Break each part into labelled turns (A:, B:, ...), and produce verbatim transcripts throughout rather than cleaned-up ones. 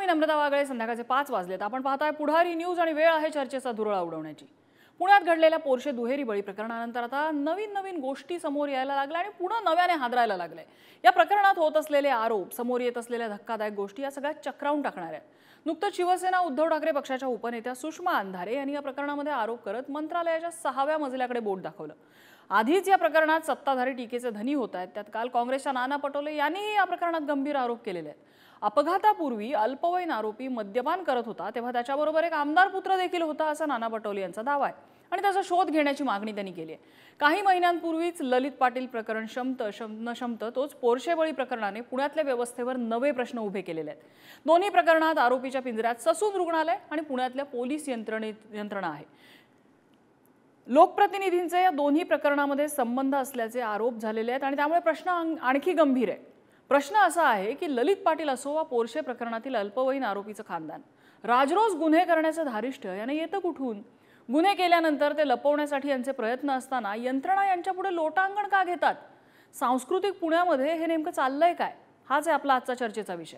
A: मी नम्रता वागळे. संध्याकाळचे पाच वाजलेत. आपण पाहताय पुढारी न्यूज आणि वेळ आहे चर्चेचा धुरळा उडवण्याची. पुण्यात घडलेल्या पोर्शे दुहेरी बळी प्रकरणानंतर आता नवीन नवीन गोष्टी समोर यायला लागल्या आणि पुन्हा नव्याने हादरायला लागले. या प्रकरणात होत असलेले आरोप, समोर येत असलेल्या धक्कादायक गोष्टी या सगळ्यात चक्रावून टाकणार आहेत. नुकतंच शिवसेना उद्धव ठाकरे पक्षाच्या उपनेत्या सुषमा अंधारे यांनी या प्रकरणामध्ये आरोप करत मंत्रालयाच्या सहाव्या मजल्याकडे बोट दाखवलं. आधीच या प्रकरणात सत्ताधारी टीकेचे धनी होत आहेत. त्यात काल काँग्रेसच्या नाना पटोले यांनीही या प्रकरणात गंभीर आरोप केलेले आहेत. अपघातापूर्वी अल्पवयीन आरोपी मद्यपान करत होता तेव्हा त्याच्याबरोबर एक आमदार पुत्र देखील होता असा नाना पटोले यांचा दावा आहे आणि त्याचा शोध घेण्याची मागणी त्यांनी केली आहे. काही महिन्यांपूर्वीच ललित पाटील प्रकरण शमत न शमत तोच पोर्शे बळी प्रकरणाने पुण्यातल्या व्यवस्थेवर नवे प्रश्न उभे केलेले आहेत. दोन्ही प्रकरणात आरोपीच्या पिंजऱ्यात ससून रुग्णालय आणि पुण्यातल्या पोलीस यंत्रणेत यंत्रणा आहे. लोकप्रतिनिधींचे या दोन्ही प्रकरणामध्ये संबंध असल्याचे आरोप झालेले आहेत आणि त्यामुळे प्रश्न आणखी गंभीर आहे. प्रश्न असा आहे की ललित पाटील असो वा पोर्शे प्रकरणातील अल्पवयीन आरोपीचं खानदान, राजरोज गुन्हे करण्याचं धारिष्ट्य याने येतं कुठून? गुन्हे केल्यानंतर ते लपवण्यासाठी यांचे प्रयत्न असताना यंत्रणा यांच्यापुढे लोटांगण का घेतात? सांस्कृतिक पुण्यामध्ये हे नेमकं चाललंय काय? हाच आहे आपला आजचा चर्चेचा विषय.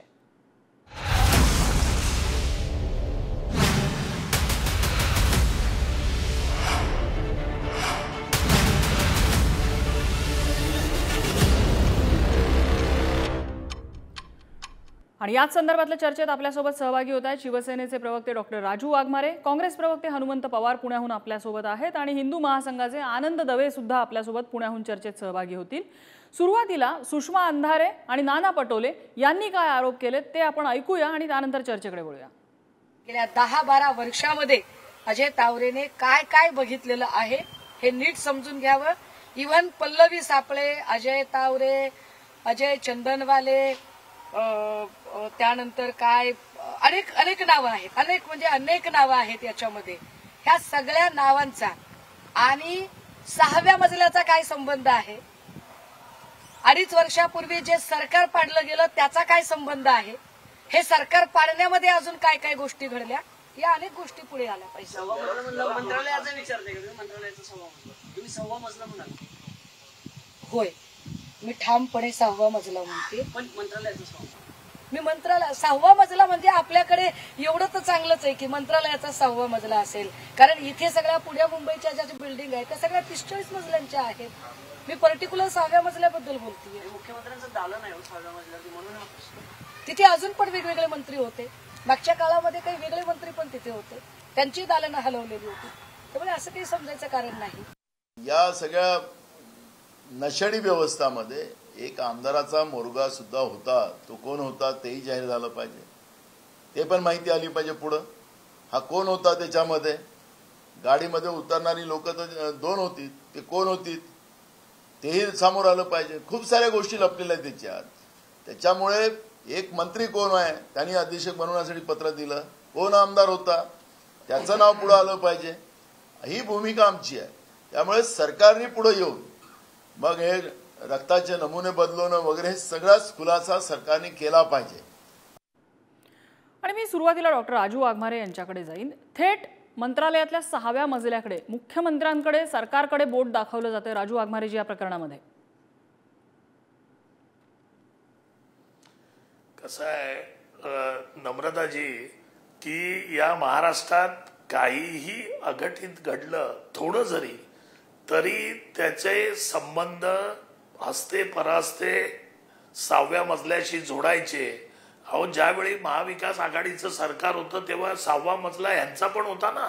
A: आणि याच संदर्भातल्या चर्चेत आपल्यासोबत सहभागी होत आहेत शिवसेनेचे प्रवक्ते डॉक्टर राजू वाघमारे, काँग्रेस प्रवक्ते हनुमंत पवार पुण्याहून आपल्यासोबत आहेत आणि हिंदू महासंघाचे आनंद दवे सुद्धा आपल्यासोबत पुण्याहून चर्चेत सहभागी होतील. सुरुवातीला सुषमा अंधारे आणि नाना पटोले यांनी काय आरोप केलेत ते आपण ऐकूया आणि त्यानंतर चर्चेकडे वळूया.
B: गेल्या दहा बारा वर्षामध्ये अजय तावरेने काय काय बघितलेलं आहे हे नीट समजून घ्यावं. इव्हन पल्लवी सापळे, अजय तावरे, अजय चंदनवाले, त्यानंतर काय अनेक अनेक नावं आहेत, अनेक म्हणजे अनेक नावं आहेत याच्यामध्ये. ह्या सगळ्या नावांचा आणि सहाव्या मजल्याचा काय संबंध आहे? अडीच वर्षापूर्वी जे सरकार पाडलं गेलं त्याचा काय संबंध आहे? हे सरकार पाडण्यामध्ये अजून काय काय गोष्टी घडल्या, या अनेक गोष्टी पुढे आल्या पाहिजे.
C: मंत्रालयाचा विचार मंत्रालयाचा सहावा मजला तुम्ही सहावा मजला म्हणाल?
B: होय, मी ठामपणे सहावा मजला म्हणते.
C: पण मंत्रालयाचा सहावा
B: मी मंत्रालय सहावा मजला म्हणजे आपल्याकडे एवढं तर चांगलंच आहे की मंत्रालयाचा सहावा मजला असेल, कारण इथे सगळ्या पुण्या मुंबईच्या ज्या बिल्डिंग आहेत त्या सगळ्या पिस्टळीस मजल्यांच्या आहेत. मी पर्टिक्युलर सहाव्या मजल्याबद्दल बोलतीये.
C: मुख्यमंत्र्यांचं दालन आहे सहाव्या मजल्यावर म्हणून
B: तिथे अजून पण वेगवेगळे मंत्री होते. मागच्या काळामध्ये काही वेगळे मंत्री पण तिथे होते, त्यांची दालनं हलवलेली होती. त्यामुळे असं काही समजायचं कारण नाही.
D: या सगळ्या नशेडी व्यवस्थामध्ये एक आमदाराचा मोरगा सुद्धा होता. तो कोण होता तेही जाहीर झालं पाहिजे, ते पण माहिती आली पाहिजे पुढं. हा कोण होता? त्याच्यामध्ये गाडीमध्ये उतरणारी लोक तर दोन होती, ते कोण होती तेही समोर आलं पाहिजे. खूप साऱ्या गोष्टी लपलेल्या आहेत त्याच्यात. त्याच्यामुळे एक मंत्री कोण आहे, त्यांनी अधीक्षक बनवण्यासाठी पत्र दिलं, कोण आमदार होता त्याचं नाव पुढे आलं पाहिजे. ही भूमिका आमची आहे. त्यामुळे सरकारने पुढे येऊन मग हे रक्ताचे नमुने बदलवणं वगैरे सगळाच खुलासा सरकारने केला पाहिजे.
A: आणि मी सुरुवातीला डॉक्टर राजू वाघमारे यांच्याकडे जाईन. थेट मंत्रालयातल्या सहाव्या मजल्याकडे, मुख्यमंत्र्यांकडे, सरकारकडे बोट दाखवलं जाते राजू वाघमारेजी या प्रकरणामध्ये.
E: कसं आहे नम्रताजी की या महाराष्ट्रात काहीही अघटित घडलं थोडं जरी तरी त्याचे संबंध हस्ते परास्ते सहाव्या मजल्याशी जोडायचे. अहो ज्यावेळी महाविकास आघाडीचं सरकार होतं तेव्हा सहावा मजला यांचा पण होता ना.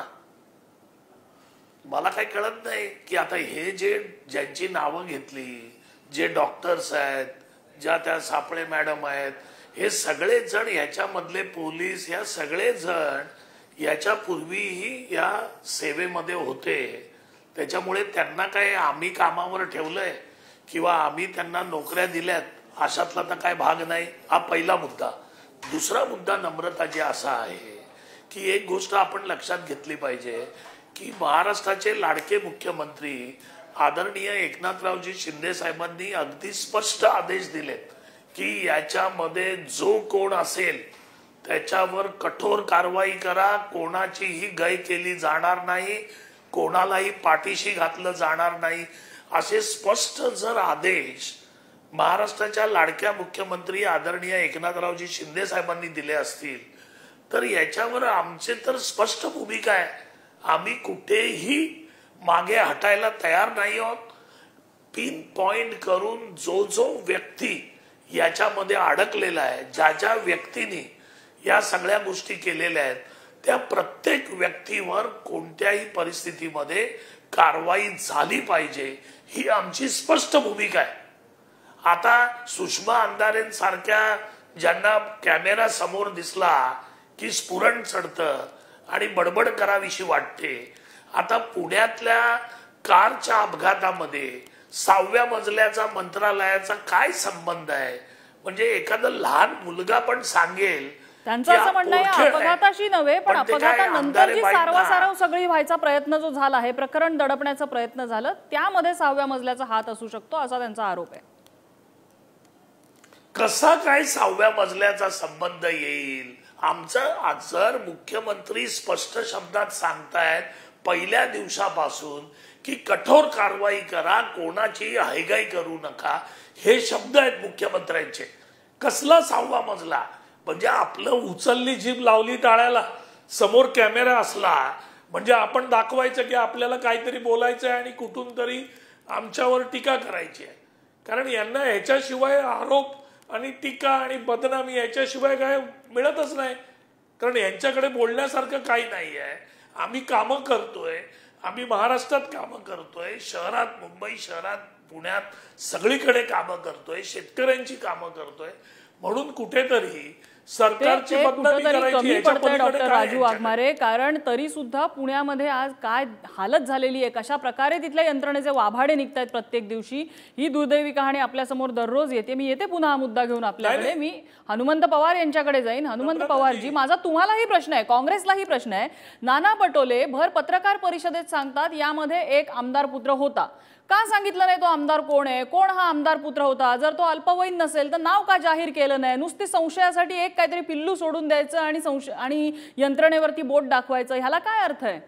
E: मला काही कळत नाही की आता हे जे ज्यांची नावं घेतली, जे डॉक्टर्स आहेत, ज्या त्या सापळे मॅडम आहेत, हे सगळे जण याच्यामधले पोलीस, या सगळे जण याच्यापूर्वीही या सेवेमध्ये होते. त्याच्यामुळे त्यांना काय आम्ही कामावर ठेवलंय किंवा आम्ही त्यांना नोकऱ्या दिल्यात अशातला तर काय भाग नाही. हा पहिला मुद्दा. दुसरा मुद्दा नम्रताजी असा आहे की एक गोष्ट आपण लक्षात घेतली पाहिजे की महाराष्ट्राचे लाडके मुख्यमंत्री आदरणीय एकनाथरावजी शिंदे साहेबांनी अगदी स्पष्ट आदेश दिलेत की याच्यामध्ये जो कोण असेल त्याच्यावर कठोर कारवाई करा, कोणाचीही गय केली जाणार नाही, कोणालाही पाठीशी घातलं जाणार नाही, असे स्पष्ट जर आदेश महाराष्ट्राच्या लाडक्या मुख्यमंत्री आदरणीय एकनाथरावजी शिंदे साहेबांनी दिले असतील तर याच्यावर आमचे तर स्पष्ट भूमिका आहे. आम्ही कुठेही मागे हटायला तयार नाही आहोत. पिन पॉइंट करून जो जो व्यक्ती याच्यामध्ये अडकलेला आहे, ज्या ज्या व्यक्तीने या सगळ्या गोष्टी केलेल्या आहेत, त्या प्रत्येक व्यक्तीवर कोणत्याही परिस्थितीमध्ये कारवाई झाली पाहिजे, ही आमची स्पष्ट भूमिका आहे. आता सुषमा अंधारेंसारख्या ज्यांना कॅमेरा समोर दिसला की स्फुरण चढतं आणि बडबड करावीशी वाटते. आता पुण्यातल्या कारच्या अपघातामध्ये सहाव्या मजल्याचा मंत्रालयाचा काय संबंध आहे? म्हणजे एखादा लहान मुलगा पण सांगेल.
A: त्यांचं असं म्हणणं आहे अपघाताशी नव्हे, पण अपघातानंतर जी सारवासारव सगळी व्हायचा प्रयत्न जो झाला आहे, प्रकरण दडपण्याचा प्रयत्न झाला, त्यामध्ये सहाव्या मजल्याचा हात असू शकतो असा त्यांचा आरोप आहे.
E: कसा काय सहाव्या मजल्याचा संबंध येईल? आमचं जर मुख्यमंत्री स्पष्ट शब्दात सांगतायत पहिल्या दिवसापासून की कठोर कारवाई करा, कोणाची हयगय करू नका, हे शब्द आहेत मुख्यमंत्र्यांचे. कसला सहावा मजला? म्हणजे आपलं उचलली जीभ लावली टाळ्याला, समोर कॅमेरा असला म्हणजे आपण दाखवायचं की आपल्याला काहीतरी बोलायचं आहे आणि कुठून तरी आमच्यावर टीका करायची आहे. कारण यांना ह्याच्याशिवाय आरोप आणि टीका आणि बदनामी याच्याशिवाय काय मिळतच नाही. कारण यांच्याकडे बोलण्यासारखं काही नाही आहे. आम्ही कामं करतोय, आम्ही महाराष्ट्रात कामं करतोय, शहरात, मुंबई शहरात, पुण्यात सगळीकडे कामं करतोय, शेतकऱ्यांची कामं करतोय. म्हणून कुठेतरी सरकारची बदनामी करायची याच्या
A: डॉक्टर राजू वाघमारे, कारण तरी सुद्धा पुण्यामध्ये आज काय हालत झालेली आहे, कशा प्रकारे तिथल्या यंत्रणेचे वाभाडे निघतायत प्रत्येक दिवशी, ही दुर्दैवी कहाणी आपल्या समोर दररोज येते. मी येते पुन्हा हा मुद्दा घेऊन आपल्याकडे. मी हनुमंत पवार यांच्याकडे जाईन. हनुमंत पवारजी, माझा तुम्हालाही प्रश्न आहे, काँग्रेसलाही प्रश्न आहे. नाना पटोले भर पत्रकार परिषदेत सांगतात यामध्ये एक आमदार पुत्र होता. का सांगितलं नाही तो आमदार कोण आहे, कोण हा आमदार पुत्र होता? जर तो अल्पवयीन नसेल तर नाव का जाहीर केलं नाही? नुसती संशयासाठी एक काहीतरी पिल्लू सोडून द्यायचं आणि संशय आणि यंत्रणेवरती बोट दाखवायचं, ह्याला काय अर्थ आहे?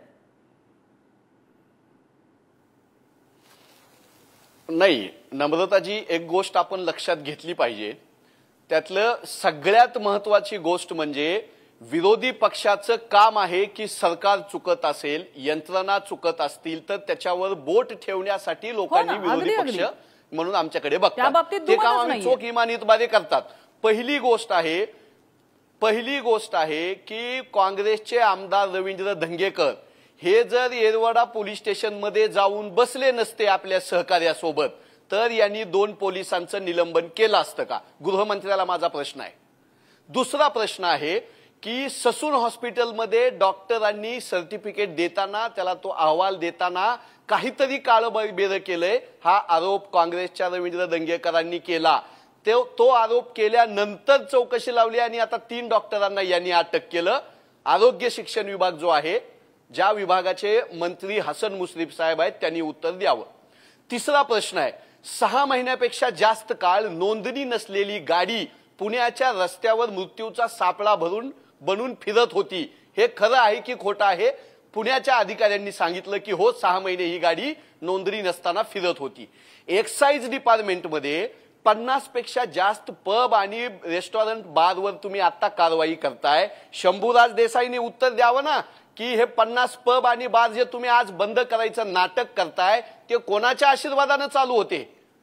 F: नाही नम्रताजी, एक गोष्ट आपण लक्षात घेतली पाहिजे. त्यातलं सगळ्यात महत्वाची गोष्ट म्हणजे विरोधी पक्षाचं काम आहे की सरकार चुकत असेल, यंत्रणा चुकत असतील तर त्याच्यावर बोट ठेवण्यासाठी लोकांनी विरोधी पक्ष म्हणून आमच्याकडे बघतात. ते काम आम्ही चोख इमानीतबारे करतात. पहिली गोष्ट आहे पहिली गोष्ट आहे की काँग्रेसचे आमदार रवींद्र धंगेकर हे जर येरवडा पोलीस स्टेशन मध्ये जाऊन बसले नसते आपल्या सहकार्यासोबत तर यांनी दोन पोलिसांचं निलंबन केलं असतं का? गृहमंत्र्याला माझा प्रश्न आहे. दुसरा प्रश्न आहे की ससून हॉस्पिटलमध्ये डॉक्टरांनी सर्टिफिकेट देताना, त्याला तो अहवाल देताना काहीतरी काळबेरं केलंय, हा आरोप काँग्रेसच्या रवींद्र धंगेकरांनी केला. तो आरोप केल्यानंतर चौकशी लावली आणि आता तीन डॉक्टरांना यांनी अटक केलं. आरोग्य शिक्षण विभाग जो आहे, ज्या विभागाचे मंत्री हसन मुश्रीफ साहेब आहेत, त्यांनी उत्तर द्यावं. तिसरा प्रश्न आहे, सहा महिन्यापेक्षा जास्त काळ नोंदणी नसलेली गाडी पुण्याच्या रस्त्यावर मृत्यूचा सापळा भरून बनून फिरत होती. हे खरं आहे की खोटं आहे? पुण्याच्या अधिकाऱ्यांनी सांगितलं की हो, सहा महिने ही गाडी नोंदणी नसताना फिरत होती. एक्साइज डिपार्टमेंटमध्ये पन्नास पेक्षा जास्त पब आणि रेस्टॉरंट बारवर तुम्ही आता कारवाई करताय. शंभूराज देसाईंनी उत्तर द्यावं ना की हे पन्नास पब आणि बार जे तुम्ही आज बंद करायचं नाटक करताय ते कोणाच्या आशीर्वादानं चालू होते?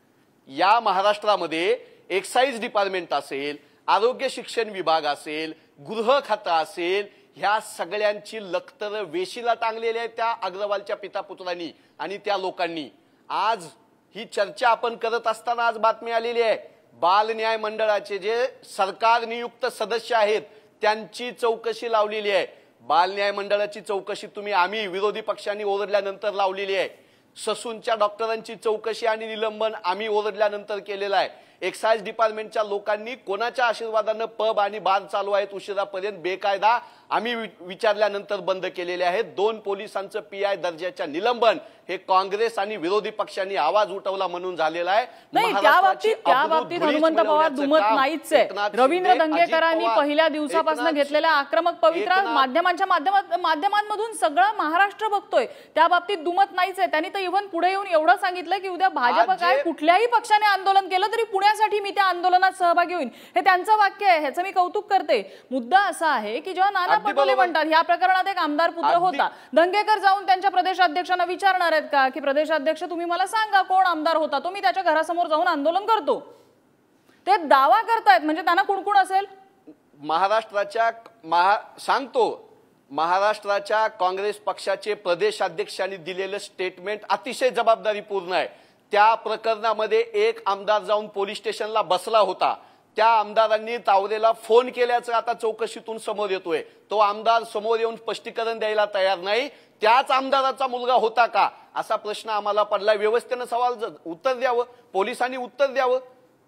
F: या महाराष्ट्रामध्ये एक्साइज डिपार्टमेंट असेल, आरोग्य शिक्षण विभाग असेल, गृह खातं असेल, ह्या सगळ्यांची लखतर वेशीला टांगलेली आहे त्या अग्रवालच्या पितापुत्रांनी आणि त्या लोकांनी. आज ही चर्चा आपण करत असताना आज बातमी आलेली आहे, बाल न्याय मंडळाचे जे सरकार नियुक्त सदस्य आहेत त्यांची चौकशी लावलेली आहे. बाल न्याय मंडळाची चौकशी तुम्ही आम्ही विरोधी पक्षांनी ओरडल्यानंतर लावलेली आहे. ससूनच्या डॉक्टरांची चौकशी आणि निलंबन आम्ही ओरडल्यानंतर केलेलं आहे. एक्साइज डिपार्टमेंटच्या लोकांनी कोणाच्या आशीर्वादानं पब आणि बार चालू आहेत उशिरापर्यंत बेकायदा आम्ही विचारल्यानंतर बंद केलेले आहेत. दोन पोलिसांचं पीआय दर्जाच्या निलंबन हे काँग्रेस आणि विरोधी पक्षांनी आवाज उठवला म्हणून झालेला आहे.
A: नाही, त्या बाबतीत त्या बाबतीत हनुमंत पवार दुमत नाहीच आहे. रवींद्र धंगेकरांनी पहिल्या दिवसापासून घेतलेल्या आक्रमक पवित्रा माध्यमांच्या माध्यमात माध्यमांमधून सगळं महाराष्ट्र बघतोय. त्या बाबतीत दुमत नाहीच आहे. त्यांनी तर इव्हन पुढे येऊन एवढं सांगितलं की उद्या भाजप काय कुठल्याही पक्षाने आंदोलन केलं तरी पुण्यासाठी मी त्या आंदोलनात सहभागी होईन. हे त्यांचं वाक्य आहे, ह्याचं मी कौतुक करते. मुद्दा असा आहे की जेव्हा नाना पटोले
F: बरोबर.
A: म्हणतात ह्या प्रकरणात एक आमदार पुत्र
F: अगदी.
A: होता. दंगेकर जाऊन त्यांच्या प्रदेशाध्यक्षांना विचारणार आहेत का की प्रदेशाध्यक्ष तुम्ही मला सांगा कोण आमदार होता, तो मी त्याच्या घरासमोर जाऊन आंदोलन करतो. ते दावा करतायत म्हणजे त्यांना कुणकुण असेल.
F: महाराष्ट्राच्या महा सांगतो महाराष्ट्राच्या काँग्रेस पक्षाचे प्रदेशाध्यक्षांनी दिलेलं स्टेटमेंट अतिशय जबाबदारीपूर्ण आहे. त्या प्रकरणामध्ये एक आमदार जाऊन पोलीस स्टेशनला बसला होता. त्या आमदारांनी तावरेला फोन केल्याचं आता चौकशीतून समोर येतोय. तो आमदार समोर येऊन स्पष्टीकरण द्यायला तयार नाही. त्याच आमदाराचा मुलगा होता का असा प्रश्न आम्हाला पडला. व्यवस्थेनं सवाल उत्तर द्यावं, पोलिसांनी उत्तर द्यावं.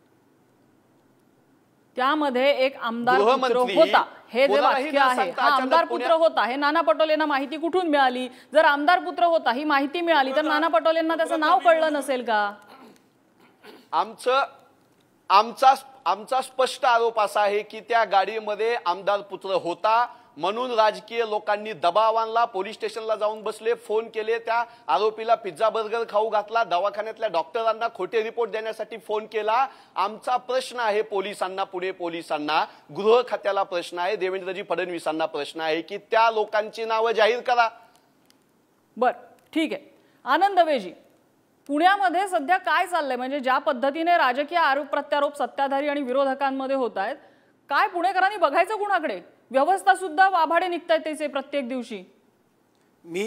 A: त्यामध्ये एक आमदार पुत्र
F: गृहमंत्री
A: होता हे जे
F: कोणालाही
A: वाक्य
F: न
A: आहे,
F: सांगता
A: हा
F: अचानक
A: आमदार पुत्र
F: पुण्या-
A: होता हे नाना पटोलेंना माहिती कुठून मिळाली. जर आमदार पुत्र होता ही माहिती मिळाली तर नाना पटोलेंना त्याचं नाव कळलं नसेल का.
F: आमचं आमचा आमचा स्पष्ट आरोप असा आहे की त्या गाडीमध्ये आमदार पुत्र होता म्हणून राजकीय लोकांनी दबाव आणला. पोलीस स्टेशनला जाऊन बसले, फोन केले, त्या आरोपीला पिझ्झा बर्गर खाऊ घातला, दवाखान्यातल्या डॉक्टरांना खोटे रिपोर्ट देण्यासाठी फोन केला. आमचा प्रश्न आहे पोलिसांना, पुणे पोलिसांना, गृह खात्याला प्रश्न आहे, देवेंद्रजी फडणवीसांना प्रश्न आहे की त्या लोकांची नावं जाहीर करा.
A: बर ठीक आहे. आनंद दवेजी, पुण्यामध्ये सध्या काय चाललंय म्हणजे ज्या पद्धतीने राजकीय आरोप प्रत्यारोप सत्ताधारी आणि विरोधकांमध्ये होत आहेत, काय पुणेकरांनी बघायचं कुणाकडे. व्यवस्था सुद्धा वाभाडे निघतायत त्याचे प्रत्येक दिवशी.
G: मी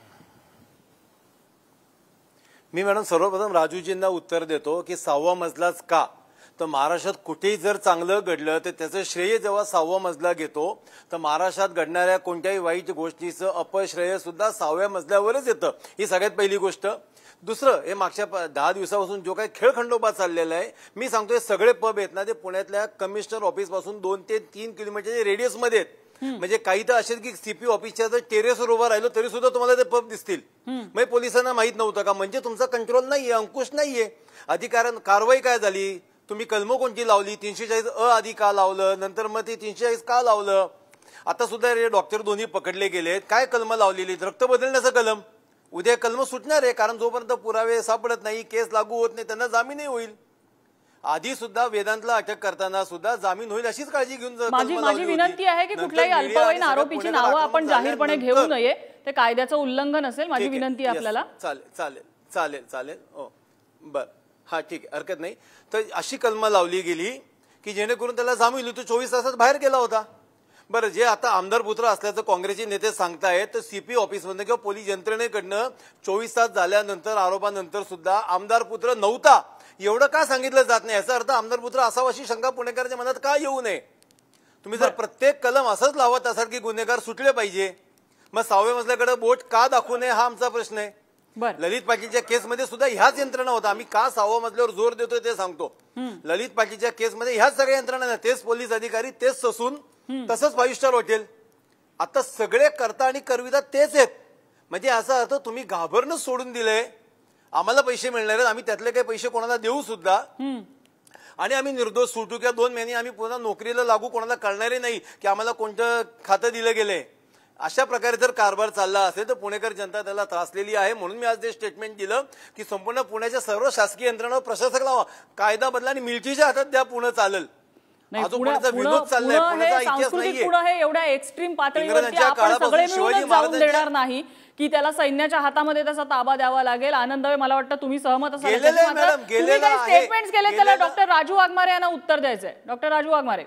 G: मी मॅडम सर्वप्रथम राजूजींना उत्तर देतो की सहावा मजलाच का, तर महाराष्ट्रात कुठेही जर चांगलं घडलं तर त्याचं श्रेय जेव्हा सहावा मजला घेतो तर महाराष्ट्रात घडणाऱ्या कोणत्याही वाईट गोष्टीचं अपश्रेय सुद्धा सहाव्या मजल्यावरच येतं. ही सगळ्यात पहिली गोष्ट. दुसरं, हे मागच्या दहा दिवसापासून जो काही खेळखंडोबा चाललेला आहे, मी सांगतोय सगळे पब आहेत ना ते पुण्यातल्या कमिशनर ऑफिस पासून दोन ते तीन किलोमीटरच्या रेडियस मध्ये आहेत. म्हणजे काही तर असे की सीपी ऑफिसच्या जर टेरेसवर उभं राहिलो तरी सुद्धा तुम्हाला ते पब दिसतील. म्हणजे पोलिसांना माहित नव्हतं का, म्हणजे तुमचा कंट्रोल नाहीये, अंकुश नाहीये. अधिकारण कारवाई काय झाली, तुम्ही कलमं कोणती लावली, तीनशे चाळीस अ आधी का लावलं, नंतर मग ते तीनशे चाळीस का लावलं. आता सुद्धा रे डॉक्टर दोन्ही पकडले गेलेत. काय कलमं लावलेली, रक्त बदलण्याचं कलम. उद्या कलम सुटणार आहे कारण जोपर्यंत पुरावे सापडत नाही, केस लागू होत नाही, त्यांना जामीनही होईल. आधी सुद्धा वेदांतला अटक करताना सुद्धा जामीन होईल अशीच काळजी घेऊन
A: माझी माझी विनंती आहे की कुठल्याही अल्पवयीन आरोपीची नावं आपण जाहीरपणे घेऊ नये. ते कायद्याचं उल्लंघन असेल. माझी विनंती आहे आपल्याला.
G: चालेल चालेल चालेल चालेल हो बर हा ठीक आहे, हरकत नाही. तर अशी कलमं लावली गेली की जेणेकरून त्याला जामीन होईल. तो चोवीस तासात बाहेर गेला होता. बरं, जे आता आमदार पुत्र असल्याचं काँग्रेसचे नेते सांगतायत तर सीपी ऑफिसमधनं किंवा पोलीस यंत्रणेकडनं चोवीस तास झाल्यानंतर आरोपानंतर सुद्धा आमदार पुत्र नव्हता एवढं का सांगितलं जात नाही. याचा अर्थ आमदार पुत्र असावा अशी शंका पुणेकरांच्या मनात का येऊ नये. तुम्ही जर प्रत्येक कलम असंच लावत असाल की गुन्हेगार सुटले पाहिजे, मग सहाव्या मजल्याकडे बोट का दाखवू नये हा आमचा प्रश्न आहे. ललित पाटीलच्या केसमध्ये सुद्धा ह्याच यंत्रणा होता. आम्ही का सहाव्या मजल्यावर जोर देतोय ते सांगतो. ललित पाटीलच्या केसमध्ये ह्याच सगळ्या यंत्रणा, तेच पोलीस अधिकारी, तेच ससून, तसंच फाईव्ह स्टार हॉटेल. आता सगळे करता आणि करविता तेच आहेत. म्हणजे असा अर्थ तुम्ही घाबरणं सोडून दिलंय. आम्हाला पैसे मिळणार आहेत, आम्ही त्यातले काही पैसे कोणाला देऊ सुद्धा आणि आम्ही निर्दोष सुटू किंवा दोन महिने आम्ही पुन्हा नोकरीला लागू कोणाला कळणारे नाही की आम्हाला कोणतं खातं दिलं गेलंय. अशा प्रकारे जर कारभार चालला असेल तर पुणेकर जनता त्याला त्रासलेली आहे. म्हणून मी आज जे स्टेटमेंट दिलं की संपूर्ण पुण्याच्या सर्व शासकीय यंत्रणा प्रशासक लावा, कायदा बदला आणि मिल्कीच्या हातात द्या, पुणे चालेल. विनोद चाललाय, पुण्याचा इतिहास नाहीये.
A: हे एवढ्या एक्स्ट्रीम पातळीवरती आपण सगळे मिळूनच जाऊन देणार नाही की त्याला सैन्याच्या हातामध्ये त्याचा ताबा द्यावा लागेल. आनंद, मला वाटतं तुम्ही सहमत असाल. स्टेटमेंट केले त्याला डॉक्टर राजू वाघमारे यांना उत्तर द्यायचंय. डॉक्टर राजू वाघमारे.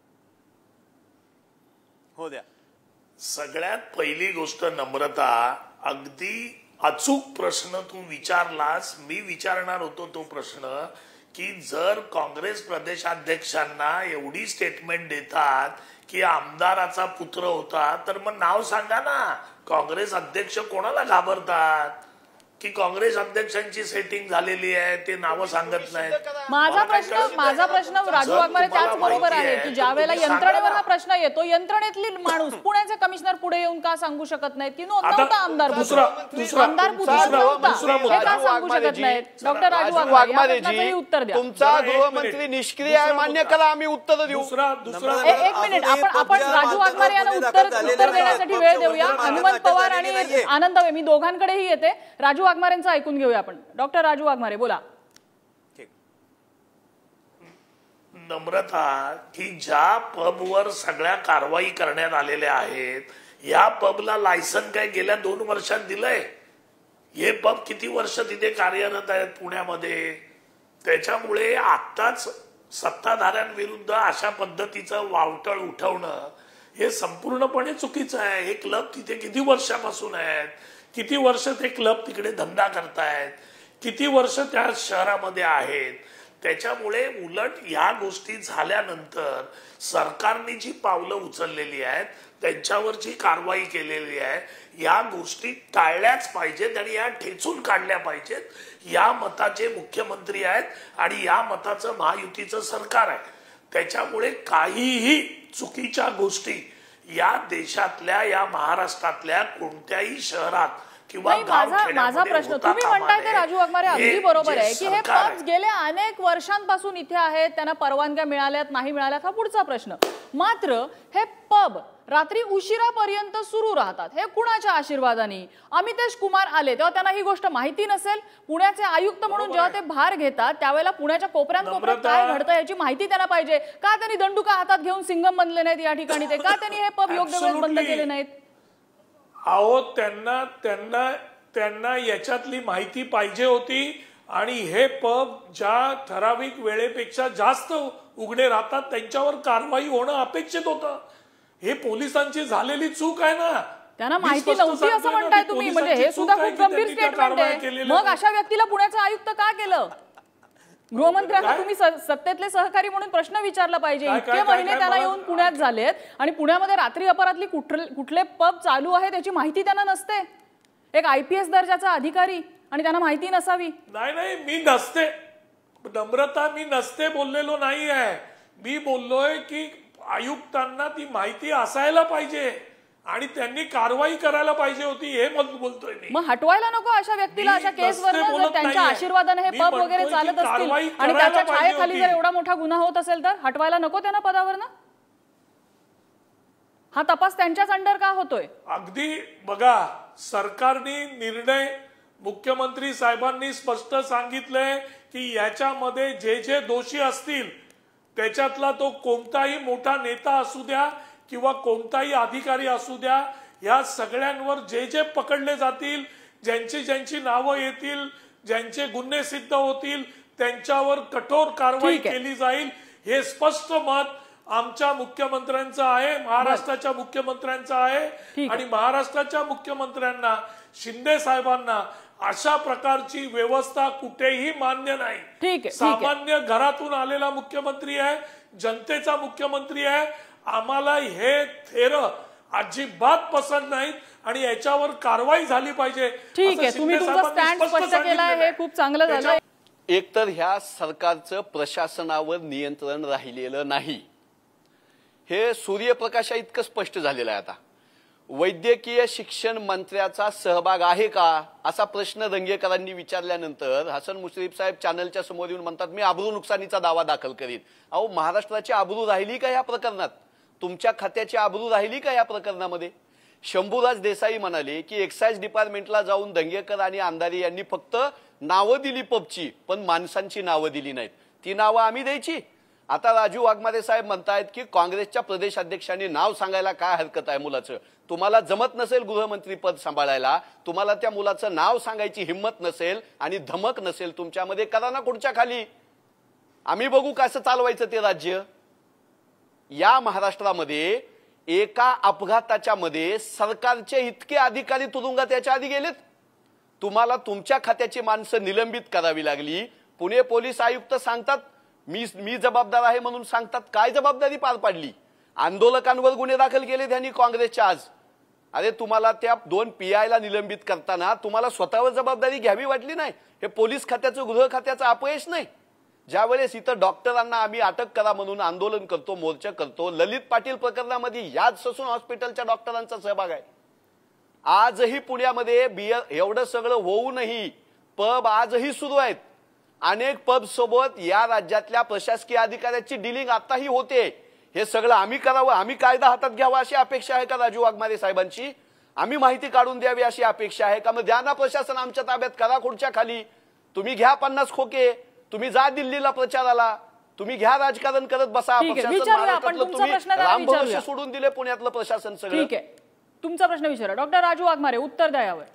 G: हो द्या.
E: सगळ्यात पहिली गोष्ट नम्रता, अगदी अचूक प्रश्न तू विचारलास. मी विचारणार होतो तो प्रश्न की जर काँग्रेस प्रदेशाध्यक्षांना एवढी स्टेटमेंट देतात की आमदाराचा पुत्र होता तर मग नाव सांगा ना. काँग्रेस अध्यक्ष कोणाला घाबरतात की काँग्रेस अध्यक्षांची सेटिंग झालेली आहे, ते नावं सांगत नाही.
A: माझा प्रश्न माझा प्रश्न राजू वाघमारे त्याच बरोबर आहे की ज्या वेळेला यंत्रणेवर हा प्रश्न येतो, यंत्रणेतली माणूस पुण्याचे कमिशनर पुढे येऊन का सांगू शकत नाहीत की नव्हता आमदार पुत्र, आमदार पुत्र नव्हता, हे का सांगू शकत नाहीत. डॉक्टर राजू वाघमारे उत्तर द्या.
F: तुमचा गृहमंत्री निष्क्रिय आहे मान्य करा, आम्ही उत्तर देऊ.
A: एक मिनिट, आपण आपण राजू वाघमारे यांना उत्तर उत्तर देण्यासाठी वेळ देऊया. हनुमंत पवार आणि आनंद, मी दोघांकडेही येते. राजू वाघमारेंचं ऐकून घेऊया आपण. डॉक्टर राजू वाघमारे बोला.
E: नम्रता की ज्या पबवर सगळ्या कारवाई करण्यात आलेल्या आहेत या पबला लायसन काय गेल्या दोन वर्षात दिलंय? हे पब किती वर्ष तिथे कार्यरत आहेत पुण्यामध्ये? त्याच्यामुळे आत्ताच सत्ताधाऱ्यांविरुद्ध अशा पद्धतीचं वावटळ उठवणं हे संपूर्णपणे चुकीचं आहे. हे क्लब तिथे किती वर्षापासून आहेत, किती वर्ष ते क्लब तिकडे धंदा करतायत, किती वर्ष त्या शहरामध्ये आहेत. त्याच्यामुळे उलट या गोष्टी झाल्यानंतर सरकारने जी पावलं उचललेली आहेत त्यांच्यावर जी कारवाई केलेली आहे या गोष्टी टाळल्याच पाहिजेत आणि या ठेचून काढल्या पाहिजेत. या मताचे मुख्यमंत्री आहेत आणि या मताचं महायुतीचं सरकार आहे. त्याच्यामुळे काहीही चुकीच्या गोष्टी या देशातल्या या महाराष्ट्रातल्या कोणत्याही शहरात किंवा
A: नाही, माझा माझा प्रश्न तुम्ही म्हणताय ते राजू वाघमारे अगदी बरोबर आहे की हे पब्स गेल्या अनेक वर्षांपासून इथे आहेत, त्यांना परवानग्या मिळाल्यात नाही मिळाल्यात हा पुढचा प्रश्न. मात्र हे पब रात्री उशिरापर्यंत सुरू राहतात हे कुणाच्या आशीर्वादाने? अमितेश कुमार आले तेव्हा त्यांना ही गोष्ट माहिती नसेल? पुण्याचे आयुक्त म्हणून जेव्हा ते भार घेतात त्यावेळेला पुण्याच्या कोपऱ्यात कोपऱ्यात काय घडतं याची माहिती त्यांना पाहिजे. का त्यांनी दंडुका हातात घेऊन सिंगम बनले नाहीत या ठिकाणी? ते का त्यांनी हे पब योग्य वेळेत बंद केले नाहीत?
H: अहो त्यांना त्यांना त्यांना याच्यातली माहिती पाहिजे होती आणि हे पब ज्या ठराविक वेळेपेक्षा जास्त उघडे राहतात त्यांच्यावर कारवाई होणं अपेक्षित होतं. हे पोलिसांची झालेली चूक आहे ना.
A: त्यांना माहिती नव्हती असं म्हणताय तुम्ही, म्हणजे हे सुद्धा खूप गंभीर स्टेटमेंट आहे. मग अशा व्यक्तीला पुण्याचे आयुक्त का केलं? गृहमंत्र्यांना तुम्ही सत्तेतले सहकारी म्हणून प्रश्न विचारला पाहिजे. इतके महिने त्यांना येऊन पुण्यात झालेत आणि पुण्यामध्ये रात्री अपरातली कुठले पब चालू आहे त्याची माहिती त्यांना नसते. एक आयपीएस दर्जाचा अधिकारी आणि त्यांना माहिती नसावी?
H: नाही नाही मी नसते नम्रता मी नसते बोललेलो नाही आहे. मी बोललोय की आयुक्तांना ती माहिती असायला पाहिजे आणि त्यांनी कारवाई करायला पाहिजे होती हे मग बोलतोय मी.
A: मग हटवायला नको अशा व्यक्तीला अशा केसवर जर त्यांच्या आशीर्वादाने हे पब वगैरे चालत असतील आणि त्याच्या छायेखाली जर एवढा मोठा गुन्हा होत असेल तर हटवायला नको त्यांना पदावर ना? हा तपास त्यांच्याच अंडर का होतोय?
H: अगदी बघा सरकारने निर्णय मुख्यमंत्री साहेबांनी स्पष्ट सांगितलंय की याच्यामध्ये जे जे दोषी असतील त्याच्यातला तो कोणताही मोठा नेता असू द्या किंवा कोणताही अधिकारी असू द्या या सगळ्यांवर जे जे पकडले जातील ज्यांची ज्यांची नावं येतील ज्यांचे गुन्हे सिद्ध होतील त्यांच्यावर कठोर कारवाई केली जाईल हे स्पष्ट मत आमच्या मुख्यमंत्र्यांचं आहे, महाराष्ट्राच्या मुख्यमंत्र्यांचं आहे. आणि महाराष्ट्राच्या मुख्यमंत्र्यांना शिंदे साहेबांना अशा प्रकारची व्यवस्था कुठेही मान्य नाही. सामान्य घरातून आलेला मुख्यमंत्री आहे, जनतेचा मुख्यमंत्री आहे. आम्हाला हे थेर अजिबात पसंत नाहीत आणि याच्यावर कारवाई झाली पाहिजे.
A: ठीक आहे, तुम्ही तुमचा स्टँड स्पष्ट केलाय हे खूप चांगलं झालं.
F: एकतर ह्या सरकारचं प्रशासनावर नियंत्रण राहिलेलं नाही हे सूर्यप्रकाशा इतकं स्पष्ट झालेलं आहे. आता वैद्यकीय शिक्षण मंत्र्याचा सहभाग आहे का असा प्रश्न दंगेकरांनी विचारल्यानंतर हसन मुश्रीफ साहेब चॅनलच्या समोर येऊन म्हणतात मी आबरू नुकसानीचा दावा दाखल करीन. अहो महाराष्ट्राची आबरू राहिली का या प्रकरणात? तुमच्या खात्याची आबरू राहिली का या प्रकरणामध्ये? शंभूराज देसाई म्हणाले की एक्साइज डिपार्टमेंटला जाऊन दंगेकर आणि अंधारी यांनी फक्त नावं दिली पबची पण माणसांची नावं दिली नाहीत. ती नावं आम्ही द्यायची? आता राजू वाघमारे साहेब म्हणतायत की काँग्रेसच्या प्रदेश अध्यक्षांनी नाव सांगायला काय हरकत आहे मुलाचं? तुम्हाला जमत नसेल गृहमंत्री पद सांभाळायला, तुम्हाला त्या मुलाचं नाव सांगायची हिंमत नसेल आणि धमक नसेल तुमच्यामध्ये, करा ना खुर्च्या खाली. आम्ही बघू कसं चालवायचं ते राज्य. या महाराष्ट्रामध्ये एका अपघाताच्या मध्ये सरकारचे इतके अधिकारी तुरुंगात याच्या आधी गेलेत. तुम्हाला तुमच्या खात्याची माणसं निलंबित करावी लागली. पुणे पोलीस आयुक्त सांगतात मी मी जबाबदार आहे म्हणून सांगतात. काय जबाबदारी पार पाडली? आंदोलकांवर गुन्हे दाखल केले त्यांनी काँग्रेसच्या आज. अरे तुम्हाला त्या दोन पीआयला निलंबित करताना तुम्हाला स्वतःवर जबाबदारी घ्यावी वाटली नाही? हे पोलीस खात्याचं गृह खात्याचं अपयश नाही? ज्यावेळेस इथं डॉक्टरांना आम्ही अटक करा म्हणून आंदोलन करतो, मोर्चा करतो, ललित पाटील प्रकरणामध्ये याच ससून हॉस्पिटलच्या डॉक्टरांचा सहभाग आहे. आजही पुण्यामध्ये बियर एवढं सगळं होऊनही पब आजही सुरू आहेत. अनेक पब सोबत या राज्यातल्या प्रशासकीय अधिकाऱ्याची डिलिंग आताही होते. हे सगळं आम्ही करावं, आम्ही कायदा हातात घ्यावा अशी अपेक्षा आहे का राजू वाघमारे साहेबांची? आम्ही माहिती काढून द्यावी अशी अपेक्षा आहे का? मग द्या ना प्रशासन आमच्या ताब्यात, करा खुर्च्या खाली. तुम्ही घ्या पन्नास खोके, तुम्ही जा दिल्लीला प्रचाराला, तुम्ही घ्या राजकारण करत बसा.
A: ठीक आहे,
F: प्रशासन
A: विचारूया आपण.
F: महाराष्ट्रातलं
A: तुमचा
F: तुम्ही
A: प्रश्न त्याला
F: राम भरोसे
A: विचारूया.
F: सोडून दिले पुण्यातलं प्रशासन सगळं.
A: ठीक आहे, तुमचा प्रश्न विचारा. डॉक्टर राजू वाघमारे, उत्तर द्या यावर.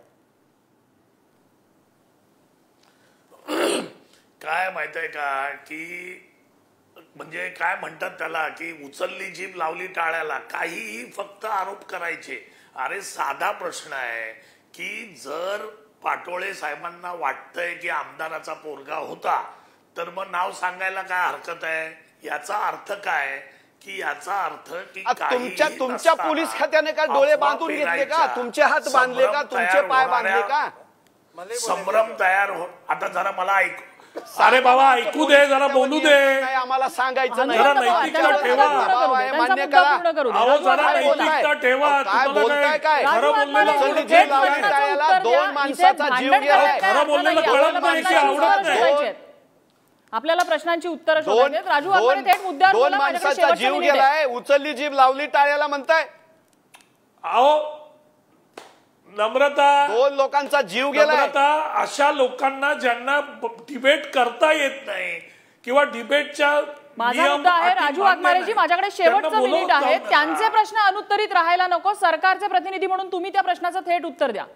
E: काय माहित आहे का की म्हणजे काय म्हणतात त्याला की उचलली जीभ लावली टाळ्याला, काहीही फक्त आरोप करायचे. अरे साधा प्रश्न आहे की जर पाटोळे साहेबांना वाटतंय की आमदाराचा पोरगा होता तर मग नाव सांगायला काय हरकत आहे? याचा अर्थ काय की याचा अर्थ की
F: तुमच्या तुमच्या पोलीस खात्याने काय डोळे बांधून घेतले का? तुमचे हात बांधले का? तुमचे पाय बांधले का?
E: संभ्रम तयार हो. आता जरा मला ऐक, अरे बाबा ऐकू दे, जरा बोलू दे.
F: आम्हाला सांगायचं नाही.
E: जरा नैतिकता ठेवा.
F: मान्य करा.
E: अहो जरा नैतिकता ठेवा.
F: काय बोलताय काय?
E: खरं बोललेलं
F: दोन माणसाचा जीव गेलाय.
E: खरं बोललेलं कळत नाही की आवडत नाही.
A: आपल्याला प्रश्नांची उत्तरं शोधायची आहेत. राजू वाघमारे थेट मुद्द्यावर
F: दोन
A: बोला. माझ्याकडे
F: माणसाचा
A: शेवटचा
F: जीव
A: मिनिट आहे.
F: गेलाय, उचलली जीभ लावली टाळ्याला म्हणताय.
E: अहो नम्रता,
F: दोन लोकांचा जीव गेलाय.
E: नम्रता, अशा लोकांना ज्यांना डिबेट करता येत नाही किंवा डिबेटच्या
A: माझा मुद्दा आहे राजू वाघमारेजी, माझ्याकडे शेवटचं मिनिट आहे. त्यांचे प्रश्न अनुत्तरित राहायला नको. सरकारचे प्रतिनिधी म्हणून तुम्ही त्या प्रश्नाचं थेट उत्तर द्या.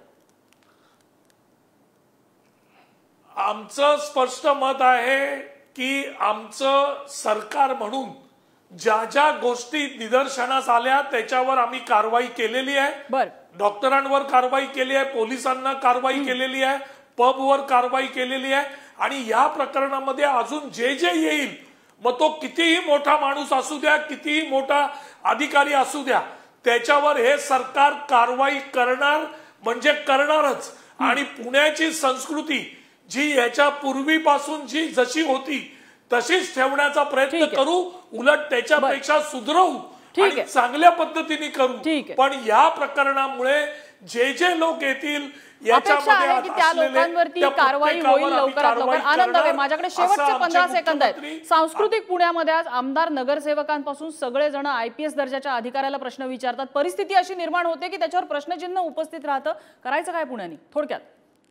E: आमचं स्पष्ट मत आहे की आमचं सरकार म्हणून ज्या ज्या गोष्टी निदर्शनास आल्या त्याच्यावर आम्ही कारवाई केलेली आहे.
A: बरं,
E: डॉक्टरांवर कारवाई केली आहे, पोलिसांना कारवाई केलेली आहे, पबवर कारवाई केलेली आहे. आणि या प्रकरणामध्ये अजून जे जे येईल, मग तो कितीही मोठा माणूस असू द्या, कितीही मोठा अधिकारी असू द्या, त्याच्यावर हे सरकार कारवाई करणार म्हणजे करणारच. आणि पुण्याची संस्कृती जी याच्या पूर्वीपासून जी जशी होती तशीच ठेवण्याचा प्रयत्न करू, उलट त्याच्यापेक्षा सुधरवू आणि चांगल्या पद्धतीने करू. पण या प्रकरणामुळे जे जे लोक येतील
A: अपेक्षा आहे की त्या लोकांवरती कारवाई होईल लवकरात लवकर. आनंद आहे. माझ्याकडे शेवटचे पंधरा सेकंद आहेत. सांस्कृतिक पुण्यामध्ये आज आमदार नगरसेवकांपासून सगळे जण आयपीएस दर्जाच्या अधिकाऱ्याला प्रश्न विचारतात. परिस्थिती अशी निर्माण होते की त्याच्यावर प्रश्नचिन्ह उपस्थित राहतं. करायचं काय पुण्याने? थोडक्यात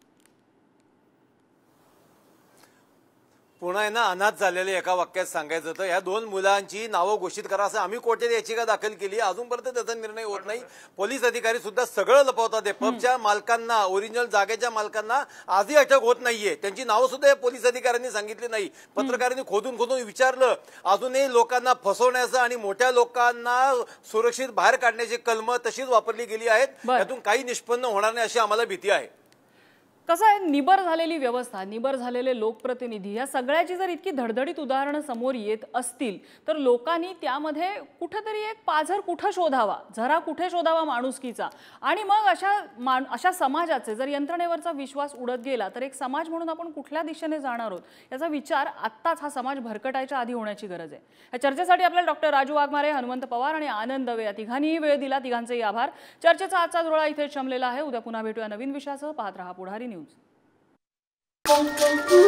G: पुन्हा आहे ना अनाथ झालेले एका वाक्यात सांगायचं तर ह्या दोन मुलांची नावं घोषित करा असं आम्ही कोर्टात याचिका दाखल केली. अजूनपर्यंत त्याचा निर्णय होत नाही. पोलीस अधिकारी सुद्धा सगळं लपवतात. पबच्या मालकांना, ओरिजिनल जागेच्या मालकांना आजही अटक होत नाहीये. त्यांची नावं सुद्धा पोलीस अधिकाऱ्यांनी सांगितली नाही. पत्रकारांनी खोदून खोदून विचारलं. अजूनही लोकांना फसवण्याचं आणि मोठ्या लोकांना सुरक्षित बाहेर काढण्याची कलमं तशीच वापरली गेली आहेत. त्यातून काही निष्पन्न होणार नाही अशी आम्हाला भीती आहे.
A: कसं आहे, निबर झालेली व्यवस्था, निबर झालेले लोकप्रतिनिधी, या सगळ्याची जर इतकी धडधडीत उदाहरणं समोर येत असतील तर लोकांनी त्यामध्ये कुठेतरी एक पाझर कुठं शोधावा, झरा कुठे शोधावा माणुसकीचा. आणि मग अशा मान अशा समाजाचे जर यंत्रणेवरचा विश्वास उडत गेला तर एक समाज म्हणून आपण कुठल्या दिशेने जाणार आहोत याचा विचार आत्ताच हा समाज भरकटायच्या आधी होण्याची गरज आहे. या चर्चेसाठी आपल्याला डॉक्टर राजू वाघमारे, हनुमंत पवार आणि आनंद दवे या तिघांनीही वेळ दिला. तिघांचेही आभार. चर्चेचा आजचा धुरळा इथे शमलेला आहे. उद्या पुन्हा भेटूया नवीन विषयासह. पाहत रहा पुढारी न्यूज.